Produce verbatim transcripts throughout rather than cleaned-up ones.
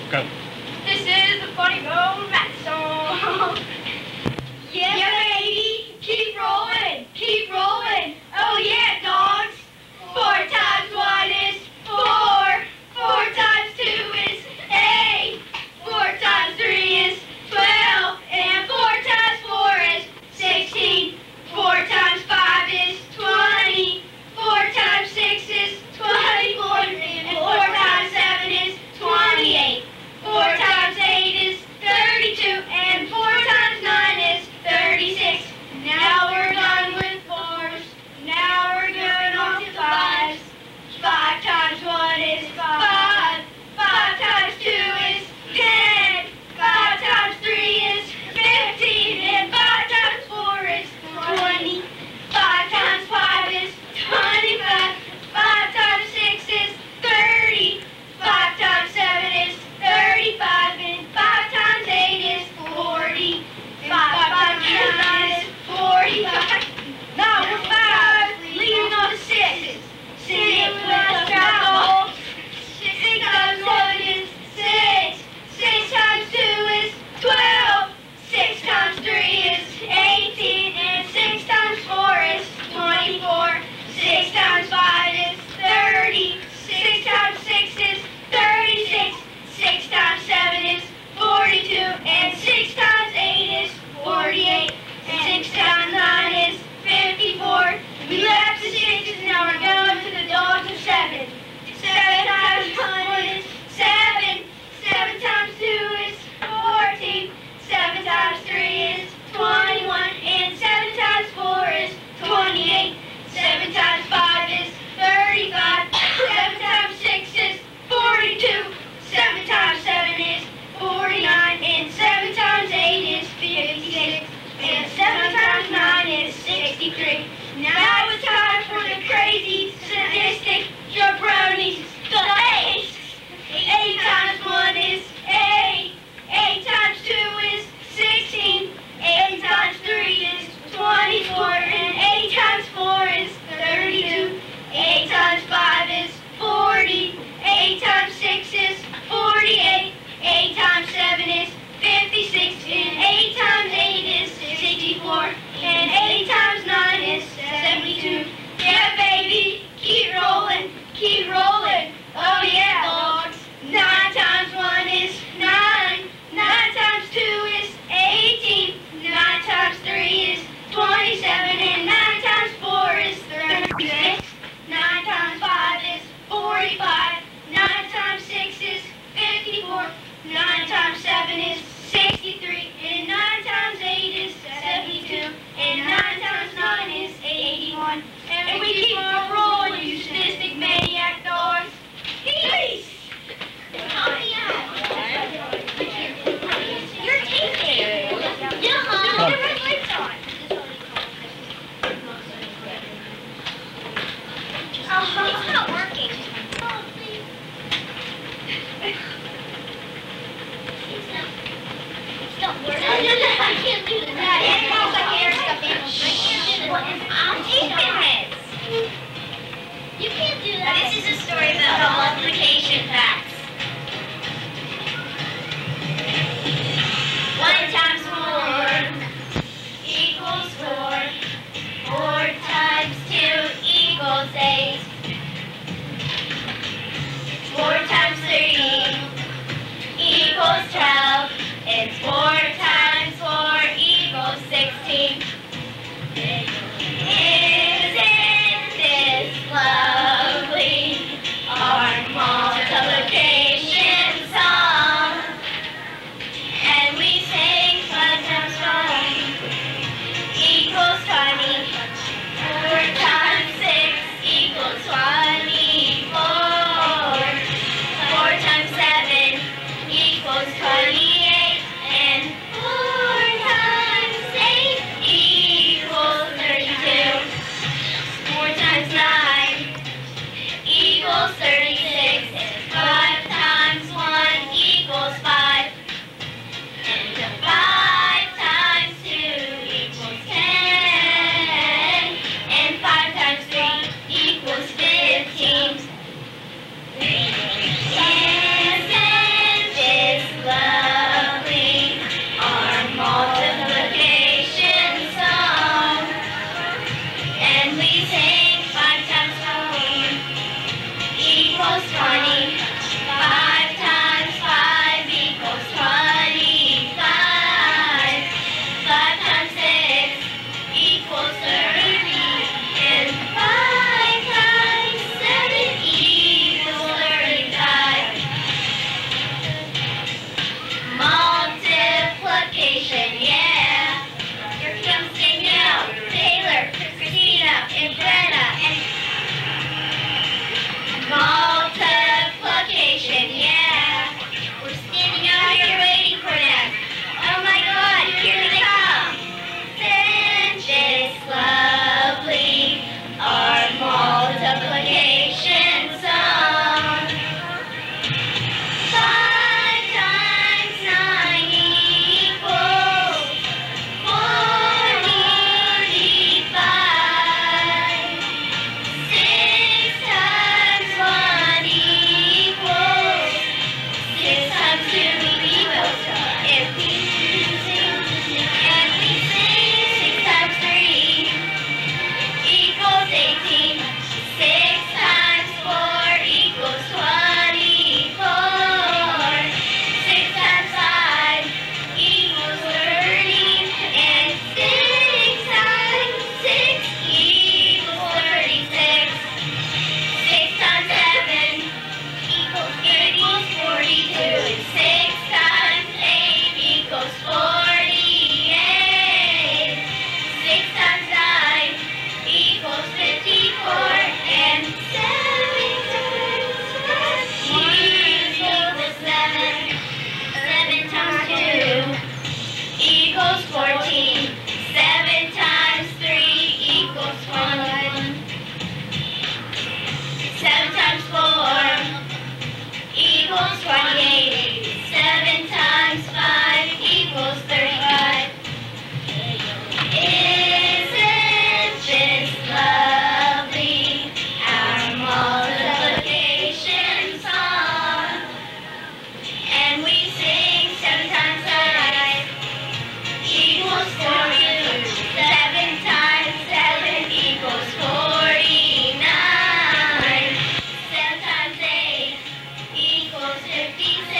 Go. This is the funny bone rap song. Yeah, yeah, baby, keep rolling, keep rolling. Oh yeah, dogs. Four times one is four. Four times two is eight. Four times three is twelve. And four times four is sixteen. Four times five is twenty. Four times six is twenty-four. And four times seven is twenty-eight. Four times eight is thirty-two. And four times nine is thirty-six. Now we're done with fours. Now we're going on to fives. Five times one is five. Five times two is ten. Five times three is fifteen. And five times four is twenty. Five times five is twenty-five. Five times six is thirty. Five times seven is thirty-five. And five times eight is forty. Five times nine is forty-five. Now we're five, leaving on the sixes. Six plus travel. Six times one is six. Six times two is twelve. Six times three is eighteen. And six times four is twenty-four. Six times five is thirty. Six times six is thirty-six. Six times seven is forty-two. And six times eight is forty-eight. And six times nine is fifty-four. We left the sixes, now we're going to the dogs of seven. Seven times one is seven. Seven times two is fourteen. Seven times three is twenty-one. And seven times four is twenty-eight. Seven times five is thirty-five. Seven times six is forty-two. Seven times seven is forty-nine. And seven times eight is fifty-six. And seven times nine is sixty-three. Now it's time for the crazy, sadistic jabronis, the eights. Eight times one is eight. Eight times two is sixteen. Eight times three is twenty-four. And eight times four is thirty-two. Eight times five is forty. Eight times six is forty-eight. Eight times seven is fifty-six. And eight times eight is sixty-four. And eight times nine is seventy-two. Yeah, baby, keep rolling, keep rolling. Oh yeah, dogs. Nine times one is nine. Nine times two is eighteen. Nine times three is twenty-seven. And nine times four is thirty-six. Nine times five is forty-five. Nine times six is fifty-four. Nine times seven is sixty-three. And nine times eight is seventy-two. And nine times nine is eighty-one. And we keep on rolling, you sadistic maniac dogs. Peace! You're taking it. Yeah, your red light's on. Oh, it's not working. Oh, please. It's not. It's not working. I can't do that. It smells like air stuff in. I can't do that. I'm taping heads. You can't do that. This is a story about the multiplication facts. One times four equals four. Four times two equals eight. Four times three equals twelve. And four times four equals sixteen. Isn't this lovely? Our equals twenty-eight. Seven times five equals thirty-five. Isn't this lovely? Our multiplication song. And we sing seven times five equals forty-two. Seven times seven equals forty-nine. Seven times eight equals fifty-seven.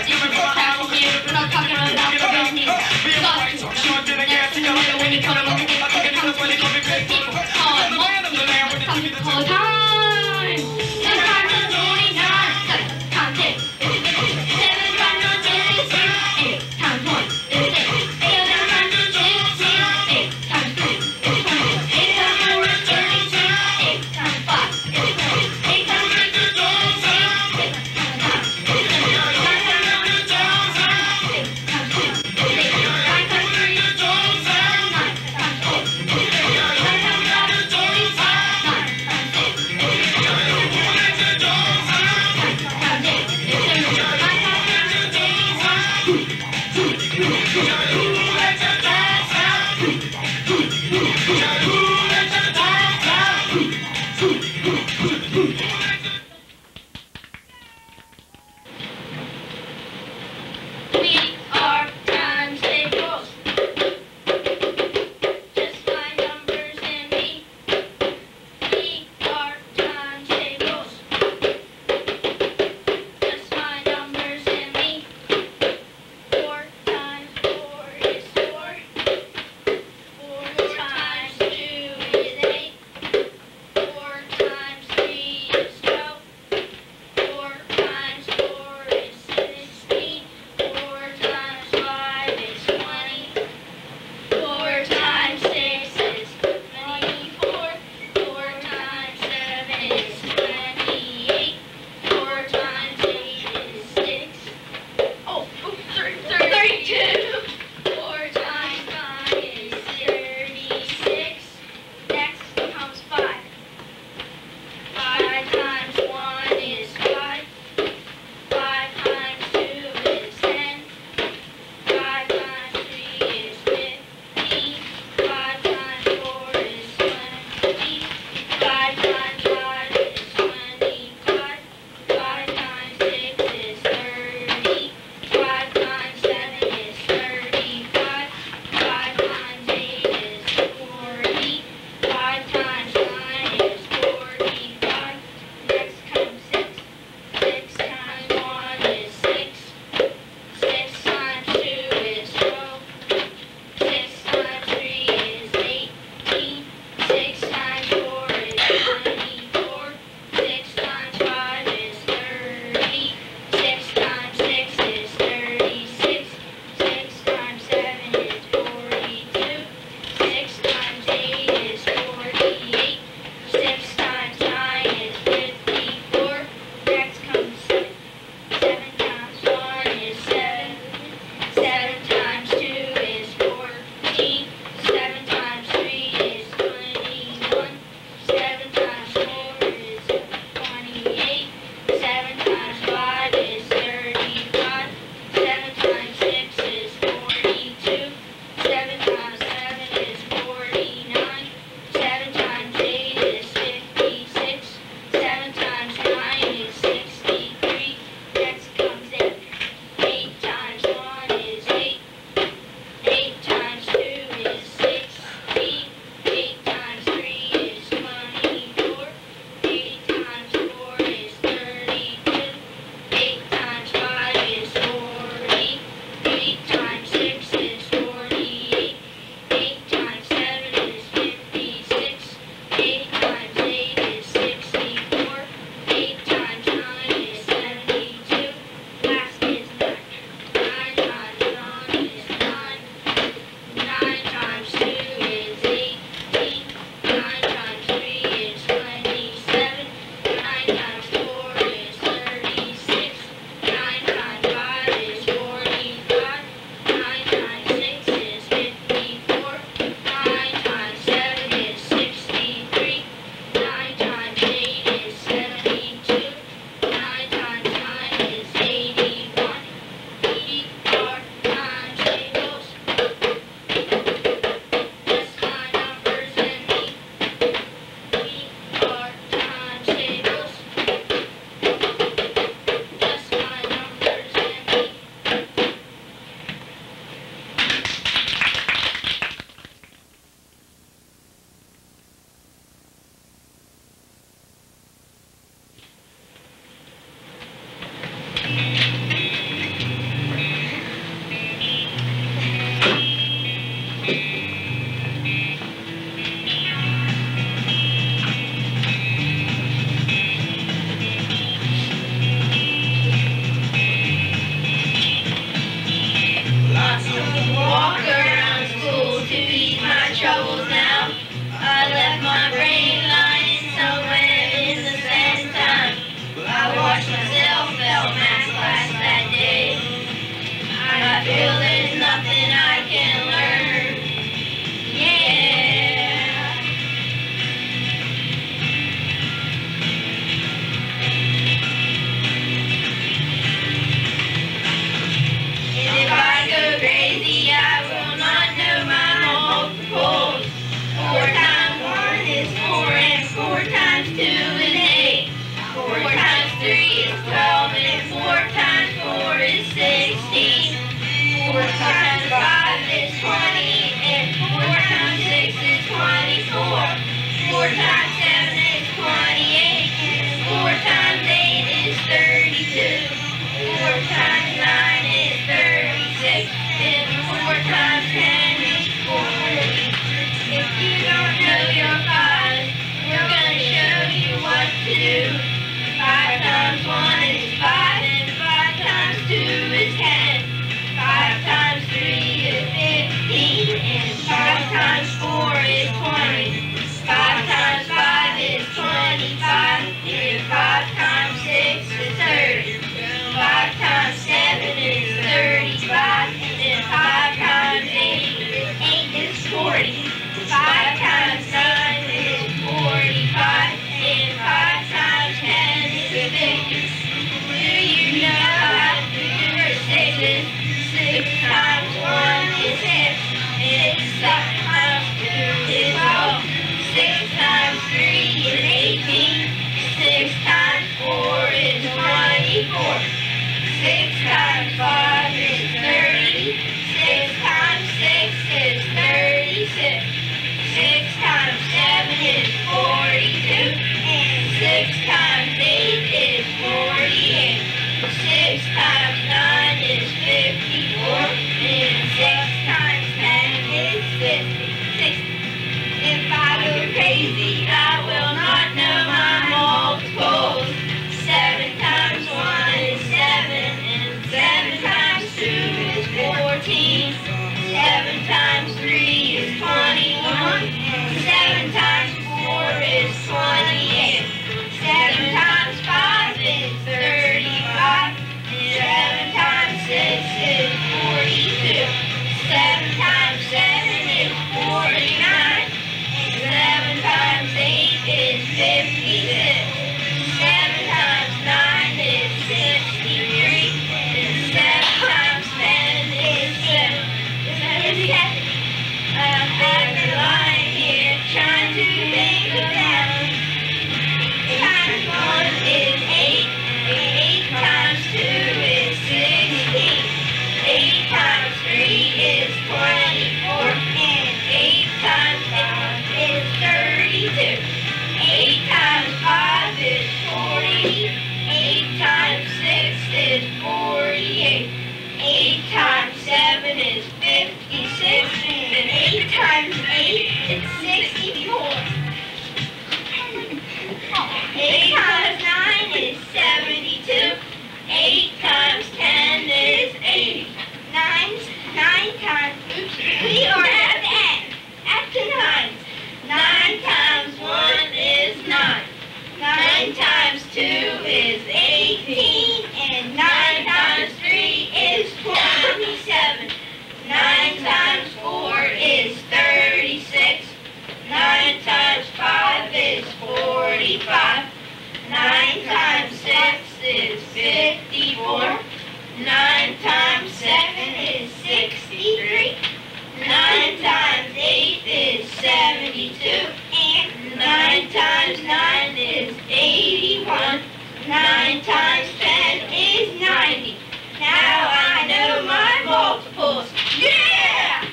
Eight feel there's nothing I can learn. Yeah. And if I go crazy, I will not know my multiples. Four times one is four, and four times two is eight. Four times three is twelve, and four times four is sixteen. Four times five is twenty, and four times six is twenty-four. Four times seven is twenty-eight, and four times eight is thirty-two. Four times nine is thirty-six, and four times ten is forty. If you don't know your five, we're gonna show you what to do. Five times one is five, and five times two is ten. Five times three is fifteen, and five times four is twenty. Five times five is twenty-five, and five times six is thirty. Five times seven is thirty-five, and five times eight is eight is forty. Five times nine is forty-five, and five times ten is fifty. Do you know how to do your sixes? Six times one is six, and six times two is twelve. Six times three is eighteen. Six times four is twenty-four. Six times five is thirty. Six times six is thirty-six. Six times seven is forty-two. And six times eight is forty-eight. Six times nine is fifty-four. And six times ten is fifty. sixty. If I go crazy, I will not know my multiples. Seven times one is seven, and seven times two is fourteen. Seven times three is twenty-one. Seven times four is twenty-eight. Seven times five is thirty-five. Seven times six is forty-two. Seven times seven is forty-nine. Seven times eight is fifty-six. Seven times nine is sixty-three. And seven times ten is seven. seven. I'm having a line here trying to think of that. Times one is eight. Eight times two is sixteen. Eight times three is twenty-four. And eight times five is thirty-two. Eight times five is forty. Eight times six is forty-eight. Eight times seven is fifty-six. And eight times eight is sixty-four. Eight times nine is seventy-two. Eight times ten is eighty. Nine, nine times, oops, we are at the end. At the nines. Nine times one is nine. Nine times two is eighteen. And nine times three is twenty-seven. Nine times four is thirty-six. Nine times five is forty-five. Nine times six is fifty-four. Nine times seven is sixty-three. Nine times eight is seventy-two. And nine times nine is eighty-one. Nine times ten is ninety. Now I know my multiples. Yeah!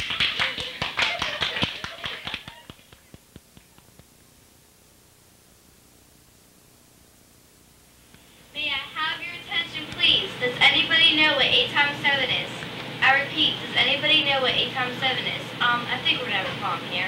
May I have your attention, please? Does anybody know what eight times seven is? I repeat, does anybody know what eight times seven is? Um, I think we're gonna have a problem here.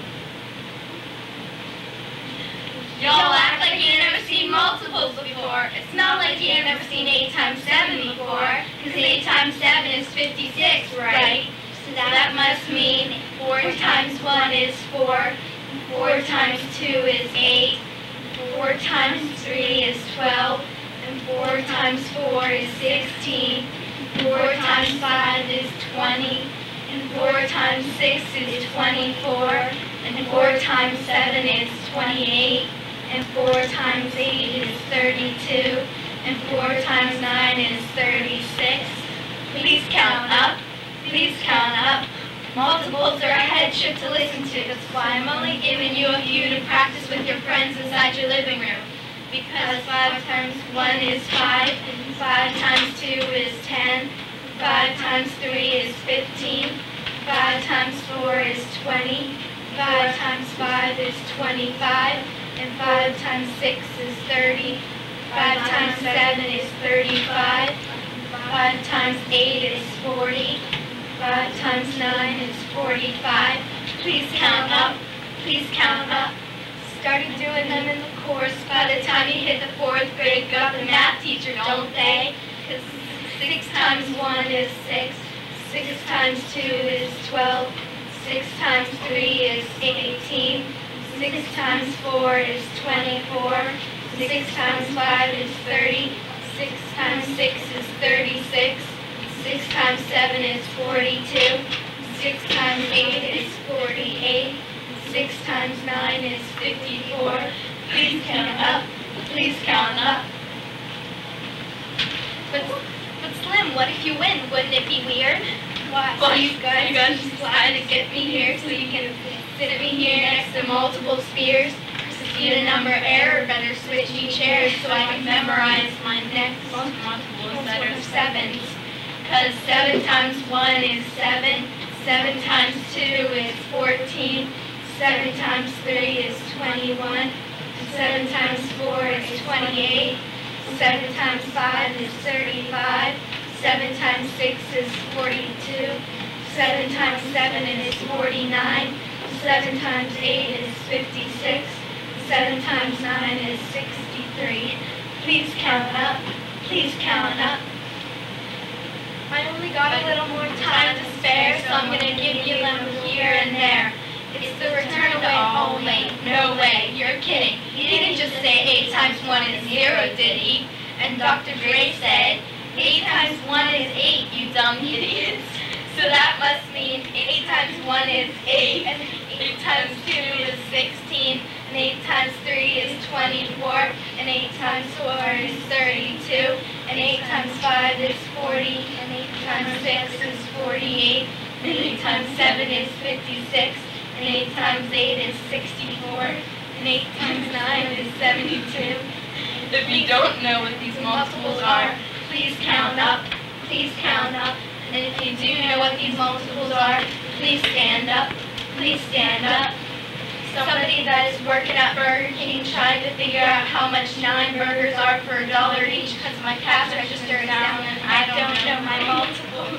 Y'all act like you've never seen multiples before. It's not like you've never seen eight times seven before, because eight times seven is fifty-six, right? So that, that must mean four times one is four, four times two is eight, four times three is twelve, and four times four is sixteen, and four times five is twenty, and four times six is twenty-four, and four times seven is twenty-eight, and four times eight is thirty-two, and four times nine is thirty-six. Please count up. Please count up. Multiples are a head trip to listen to. That's why I'm only giving you a few to practice with your friends inside your living room. Because five times one is five, and five times two is ten, five times three is fifteen, five times four is twenty, five times five is twenty-five, and five times six is thirty, five times seven is thirty-five, five times eight is forty, five times nine is forty-five. Please count up. Please count up. Started doing them in the course by the time you hit the fourth grade. Got the math teacher, don't they? Because six times one is six. Six times two is twelve. Six times three is eighteen. Six times four is twenty-four. Six times five is thirty. Six times six is thirty-six. Six times seven is forty-two. Six times eight is forty-eight. Six times nine is fifty-four. Please count up. Please count up. But, but Slim, what if you win? Wouldn't it be weird? Why? Well, you guys, you guys decide to get me here so you can sit me here next to multiple spheres. See the number error, better switch me chairs so I can memorize my next multiple set of sevens. Because seven times one is seven. Seven times two is fourteen. Seven times three is twenty-one. Seven times four is twenty-eight. Seven times five is thirty-five. Seven times six is forty-two. Seven times seven is forty-nine. Seven times eight is fifty-six. Seven times nine is sixty-three. Please count up. Please count up. I only got a little more time to spare, so I'm going to give you them here and there. It's the return away. Oh, wait, no way, you're kidding. He didn't just say eight times one is zero, did he? And Doctor Dre said, eight times one is eight, you dumb idiots. So that must mean eight times one is eight, and eight times two is sixteen, and eight times three is twenty-four, and eight times four is thirty-two, and eight times five is forty, and eight times six is forty-eight, and eight times seven is fifty-six, and eight times eight is sixty-four, and eight times nine is seventy-two. If you don't know what these multiples are, please count up. Please count up. And if you do know what these multiples are, please stand up. Please stand up. Somebody that is working at Burger King trying to figure out how much nine burgers are for a dollar each because my cash register is down and I don't know my multiples.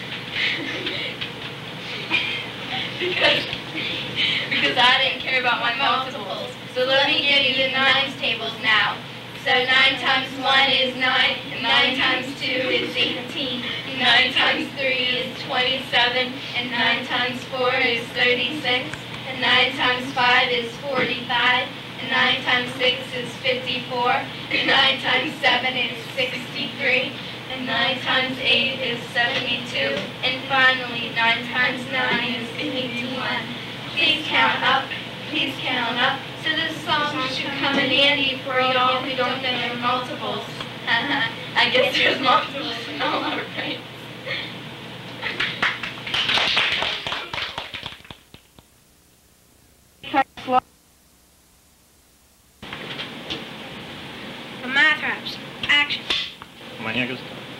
because, because I didn't care about my multiples. So let me give you the nines tables now. So nine times one is nine, and nine times two is eighteen, and nine times three is twenty-seven, and nine times four is thirty-six, and nine times five is forty-five, and nine times six is fifty-four, and nine times seven is sixty-three, and nine times eight is seventy-two, and finally nine times nine is eighty-one. Please count up. Please count up. So this song should come in handy for y'all who don't know their multiples. I guess there's multiples in all our brains. The math raps. Action. Maniacs.